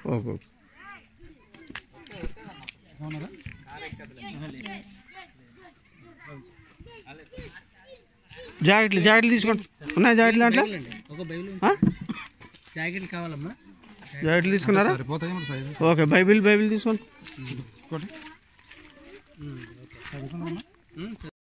Okay. జాకెట్లు తీసుకోండి. ఉన్నాయి జాకెట్లు దాంట్లో? జాకెట్లు కావాలమ్మా. జాకెట్లు తీసుకున్నారా? ఓకే. బైబిల్ తీసుకోండి.